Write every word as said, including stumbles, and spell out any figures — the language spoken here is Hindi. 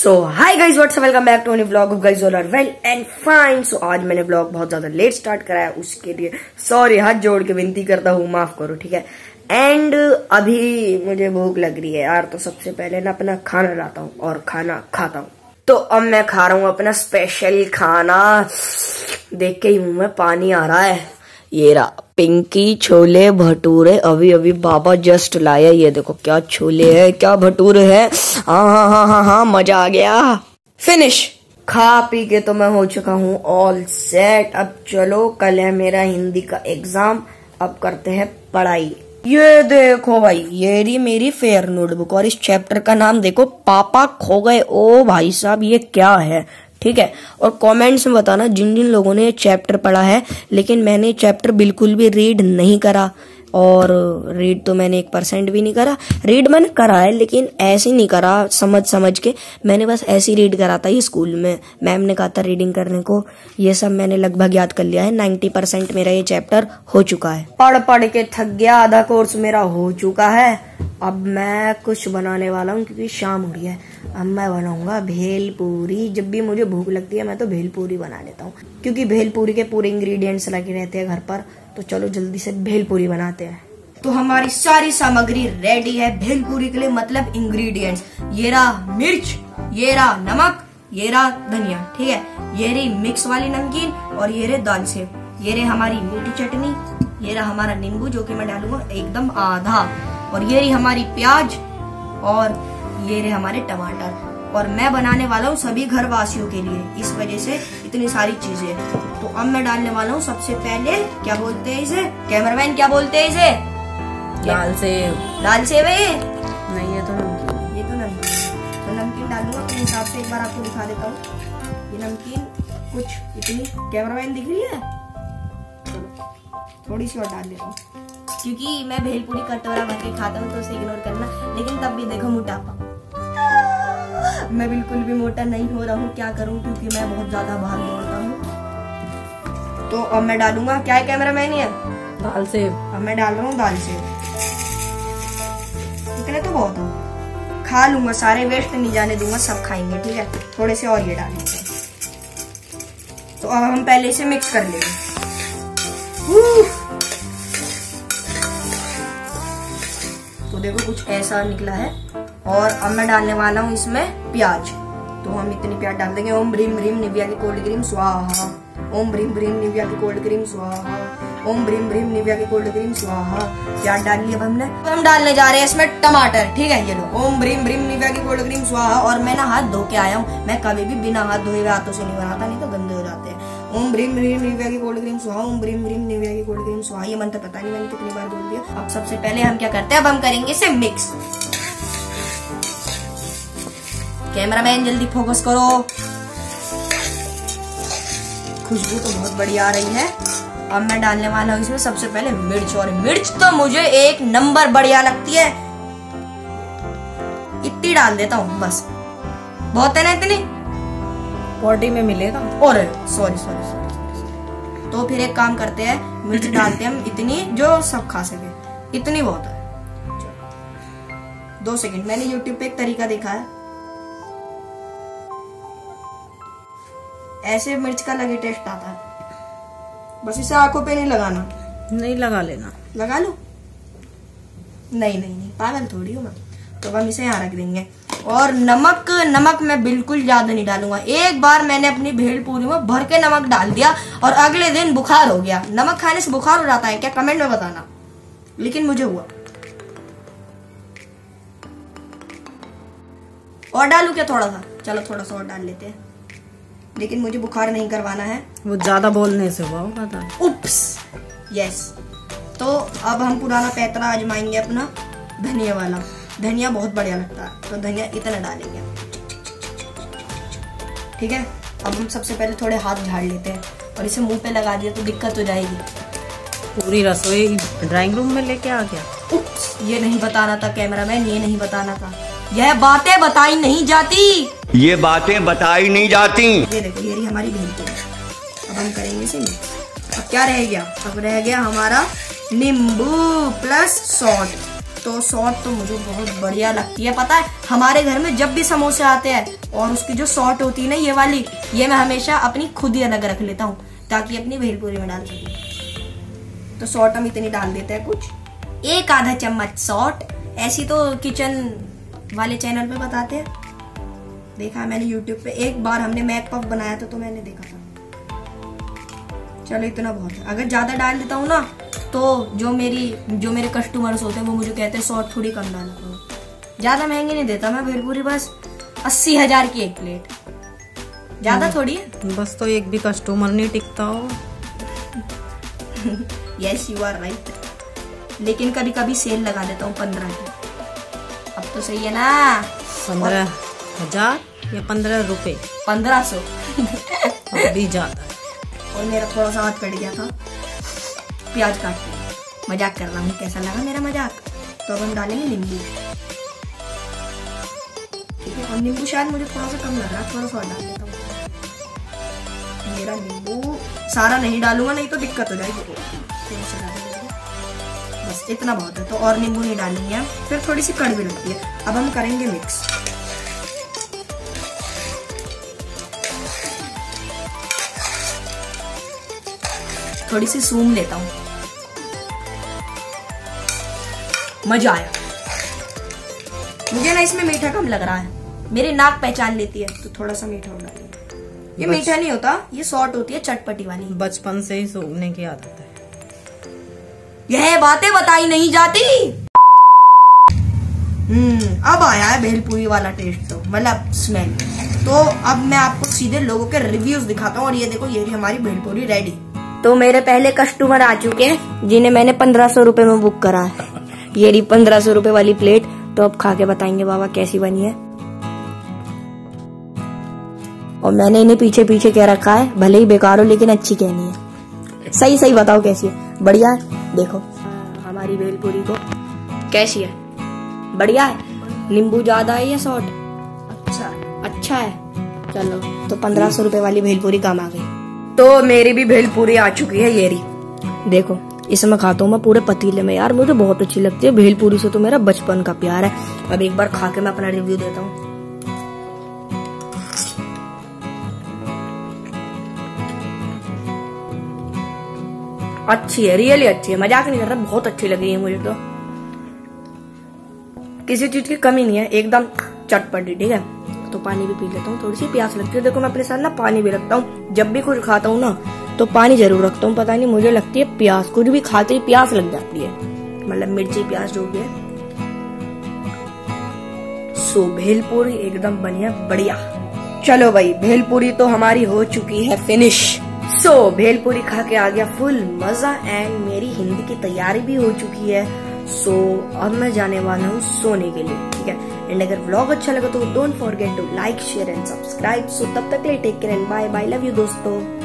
So hi guys, what's up, welcome back to new vlog of guys all are well and fine. So आज मैंने व्लॉग बहुत ज्यादा लेट स्टार्ट कराया, उसके लिए सॉरी, हाथ जोड़ के विनती करता हूँ, माफ करो, ठीक है। एंड अभी मुझे भूख लग रही है यार, तो सबसे पहले ना अपना खाना लाता हूँ और खाना खाता हूँ। तो अब मैं खा रहा हूँ अपना स्पेशल खाना, देख के ही मुंह में पानी आ रहा है। ये रहा पिंकी छोले भटूरे, अभी अभी बाबा जस्ट लाया। ये देखो क्या छोले है, क्या भटूरे है। हाँ हाँ हाँ हाँ हाँ मजा आ गया। फिनिश खा पी के तो मैं हो चुका हूँ ऑल सेट। अब चलो, कल है मेरा हिंदी का एग्जाम, अब करते हैं पढ़ाई। ये देखो भाई, ये रही मेरी फेयर नोटबुक और इस चैप्टर का नाम देखो, पापा खो गए। ओ भाई साहब, ये क्या है, ठीक है। और कमेंट्स में बताना जिन जिन लोगों ने ये चैप्टर पढ़ा है, लेकिन मैंने ये चैप्टर बिल्कुल भी रीड नहीं करा। और रीड तो मैंने एक परसेंट भी नहीं करा। रीड मैंने करा है, लेकिन ऐसे नहीं करा समझ समझ के, मैंने बस ऐसे ही रीड करा था। ये स्कूल में मैम ने कहा था रीडिंग करने को, ये सब मैंने लगभग याद कर लिया है। नाइन्टी परसेंट मेरा ये चैप्टर हो चुका है। पढ़ पढ़ के थक गया, आधा कोर्स मेरा हो चुका है। अब मैं कुछ बनाने वाला हूँ क्योंकि शाम हो रही है। अब मैं बनाऊंगा भेलपूरी। जब भी मुझे भूख लगती है मैं तो भेलपूरी बना लेता हूँ, क्योंकि भेलपूरी के पूरे इंग्रेडिएंट्स लगे रहते हैं घर पर। तो चलो जल्दी से भेलपूरी बनाते हैं। तो हमारी सारी सामग्री रेडी है भेलपूरी के लिए, मतलब इंग्रेडिएंट्स। ये रहा मिर्च, ये रहा नमक, ये रहा धनिया, ठीक है। ये रही मिक्स वाली नमकीन और ये रहे दाल सेव। ये रही हमारी मीठी चटनी, ये रहा हमारा नींबू जो कि मैं डालूंगा एकदम आधा, और ये रही हमारी प्याज, और ये रहे हमारे टमाटर। और मैं बनाने वाला हूँ सभी घर वासियों के लिए, इस वजह से इतनी सारी चीजें। तो अब मैं डालने वाला हूँ सबसे पहले, क्या बोलते हैं इसे, कैमरामैन क्या बोलते हैं इसे, लाल सेव। लाल सेव है ये? नहीं, ये तो नमकीन। ये तो नमकीन। तो नमकीन डालूंगा अपने हिसाब से, एक बार आपको दिखा देता हूँ। ये नमकीन कुछ इतनी, कैमरामैन दिख रही है, चलो थोड़ी सी और डाल देता हूँ, क्योंकि मैं भेलपूरी कटोरा भर के खाता हूँ, तो उसे इग्नोर करना। लेकिन तब भी देखो मोटापा, मैं बिल्कुल भी मोटा नहीं हो रहा हूँ, क्या करूँ, क्योंकि मैं बहुत ज्यादा बाहर दौड़ता हूँ। तो अब मैं डालूंगा, क्या है कैमरामैन, ये दाल सेव। अब मैं डाल रहा हूँ दाल सेव। इतने तो बहुत हो, खा लूंगा सारे, वेस्ट नहीं जाने दूंगा, सब खाएंगे, ठीक है। थोड़े से और ये डालेंगे। तो अब हम पहले इसे मिक्स कर लेंगे। तो देखो कुछ ऐसा निकला है। और अब मैं डालने वाला हूँ इसमें प्याज। तो हम इतनी प्याज डाल देंगे। ओम ब्रीम ब्रीम निविया की कोल्ड क्रीम स्वाहा, ओम ब्रीम ब्रीम निविया की कोल्ड क्रीम स्वाहा, ओम ब्रीम ब्रीम निविया की कोल्ड क्रीम स्वाहा। प्याज डाल लिया हमने। अब हम डालने जा रहे हैं इसमें टमाटर, ठीक है। ये लो, ओम ब्रीम ब्रीम निविया की कोल्ड क्रीम स्वाहा। और मैं ना हाथ धो के आया हूँ, मैं कभी भी बिना हाथ धोए हुए हाथों से नहीं बनाता, नहीं तो गंदे हो जाते हैं। ओम ब्रीम ब्रीम निविया की कोल्ड क्रीम स्वाहा, ओम ब्रीम ब्रीम निविया की कोल्ड क्रीम स्वाहा। ये मंत्र पता नहीं मैंने कितनी बार बोल दिया। अब सबसे पहले हम क्या करते हैं, अब हम करेंगे इसे मिक्स। कैमरामैन जल्दी फोकस करो। खुशबू तो बहुत बढ़िया आ रही है। अब मैं डालने वाला हूँ इसमें सबसे पहले मिर्च, और मिर्च तो मुझे एक नंबर बढ़िया लगती है। इतनी डाल देता हूँ बस, बहुत है ना इतनी, पॉटी में मिलेगा। और सॉरी सॉरी सॉरी तो फिर एक काम करते हैं, मिर्च डालते हैं हम इतनी जो सब खा सके, इतनी बहुत है। दो सेकंड, मैंने यूट्यूब पे एक तरीका देखा है, ऐसे मिर्च का लगे टेस्ट आता है। बस इसे आंखों पे नहीं लगाना। नहीं, लगा लेना। लगा लो। नहीं नहीं नहीं, पागल थोड़ी हूँ मैं। तो हम इसे यहाँ रख देंगे। और नमक, नमक मैं बिल्कुल ज्यादा नहीं डालूंगा। एक बार मैंने अपनी भेलपूरी में भर के नमक डाल दिया और अगले दिन बुखार हो गया। नमक खाने से बुखार हो जाता है क्या, कमेंट में बताना, लेकिन मुझे हुआ। और डालू क्या थोड़ा सा, चलो थोड़ा सा और डाल लेते हैं, लेकिन मुझे बुखार नहीं करवाना है। वो ज्यादा बोलने से हुआ होगा था। Oops, yes. तो अब हम पुराना पैतरा आजमाएंगे अपना, धनिया वाला। धनिया बहुत बढ़िया लगता है, तो धनिया इतना डालेंगे, ठीक है। अब हम सबसे पहले थोड़े हाथ झाड़ लेते हैं, और इसे मुंह पे लगा दिया तो दिक्कत हो जाएगी। पूरी रसोई ड्राइंग रूम में लेके आ गया। उप्स, ये नहीं बताना था कैमरामैन, ये नहीं बताना था। यह बातें बताई नहीं जाती, ये बातें बताई नहीं जाती। ये देखो, ये रही हमारी भेलपूरी। अब हम करेंगे इसे मिक्स। अब क्या रह गया, अब रह गया हमारा नींबू प्लस सॉल्ट। तो सॉट तो मुझे बहुत बढ़िया लगती है। पता है हमारे घर में जब भी समोसे आते हैं और उसकी जो सॉट होती है ना ये वाली, ये मैं हमेशा अपनी खुद ही अलग रख लेता हूँ ताकि अपनी भेलपूरी में डाल सकूं। तो सॉट हम इतनी डाल देते हैं, कुछ एक आधा चम्मच सॉट। ऐसी तो किचन वाले चैनल पे बताते हैं, देखा मैंने यूट्यूब पे। एक बार हमने मैक पफ बनाया था तो मैंने देखा था। चलो इतना बहुत है। अगर ज्यादा डाल देता हूँ ना तो जो मेरी जो मेरे कस्टमर्स होते हैं वो मुझे कहते हैं सॉट थोड़ी कम डाला करो। ज्यादा महंगी नहीं देता मैं भेलपूरी, बस अस्सी हजार की एक प्लेट, ज्यादा थोड़ी है। बस तो एक भी कस्टमर नहीं टिकता हो। यस यू आर राइट, लेकिन कभी कभी सेल लगा देता हूँ पंद्रह की। अब तो सही है ना? पंद्रह हजार या पंद्रह रुपए? पंद्रह सौ अभी ज्यादा। और मेरा थोड़ा सा हाथ कट गया था प्याज काट के। मजाक कर रहा हूँ, कैसा लगा मेरा मजाक? तो अब हम डालेंगे नींबू, ठीक है। और नींबू शायद मुझे थोड़ा सा कम लग रहा है, थोड़ा सा और डाल देता हूँ। मेरा नींबू सारा नहीं डालूंगा नहीं तो दिक्कत हो जाएगी, थोड़ा सा डालूंगा, बस इतना बहुत है। तो और नींबू नहीं डालेंगे, फिर थोड़ी सी कड़वी लगती है। अब हम करेंगे मिक्स। थोड़ी सी सूम लेता हूँ, मजा आया। मुझे ना इसमें मीठा कम लग रहा है, मेरी नाक पहचान लेती है तो थोड़ा सा मीठा हो डालेंगे। ये मीठा नहीं होता, ये सॉट होती है चटपटी वाली। बचपन से ही सूखने की आदत है। यह बातें बताई नहीं जाती। हम्म अब आया है भेलपूरी वाला टेस्ट, तो मतलब स्मेल। तो अब मैं आपको सीधे लोगों के रिव्यूज दिखाता हूँ। और ये देखो, ये भी हमारी भेलपूरी रेडी। तो मेरे पहले कस्टमर आ चुके हैं जिन्हें मैंने पंद्रह सौ रुपए में बुक करा है। ये रही पंद्रह सौ रुपए वाली प्लेट। तो अब खा के बताएंगे बाबा कैसी बनी है। और मैंने इन्हें पीछे पीछे कह रखा है, भले ही बेकार हो लेकिन अच्छी कहनी है। सही सही बताओ कैसी है? बढ़िया है। देखो हमारी भेलपूरी को कैसी है? बढ़िया है। नींबू ज्यादा है या सॉट? अच्छा अच्छा है। चलो तो पंद्रह सौ रुपए वाली भेलपूरी काम आ गई। तो मेरी भी भेलपूरी आ चुकी है। ये रही, देखो इसमें खाता हूँ मैं पूरे पतीले में। यार मुझे बहुत अच्छी लगती है भेलपूरी से, तो मेरा बचपन का प्यार है। अब एक बार खा के मैं अपना रिव्यू देता हूँ। अच्छी है, रियली अच्छी है, मजाक नहीं कर रहा, बहुत अच्छी लगी है मुझे। तो किसी चीज की कमी नहीं है, एकदम चटपटी। ठीक है, तो पानी भी पी लेता हूँ, थोड़ी सी प्यास लगती है। देखो मैं अपने साथ ना पानी भी रखता हूँ, जब भी कुछ खाता हूँ ना तो पानी जरूर रखता हूँ। पता नहीं मुझे लगती है प्यास, कुछ भी खाते ही प्यास लग जाती है, मतलब मिर्ची प्याज जो भी है। सो भेलपूरी एकदम बढ़िया बढ़िया। चलो भाई, भेलपूरी तो हमारी हो चुकी है फिनिश। सो so, भेलपूरी खा के आ गया फुल मजा, एंड मेरी हिंदी की तैयारी भी हो चुकी है। सो so, अब मैं जाने वाला हूँ सोने के लिए। ठीक है, एंड अगर व्लॉग अच्छा लगा तो don't forget to like share and subscribe. So तब तक के लिए take care and bye bye, love you दोस्तों।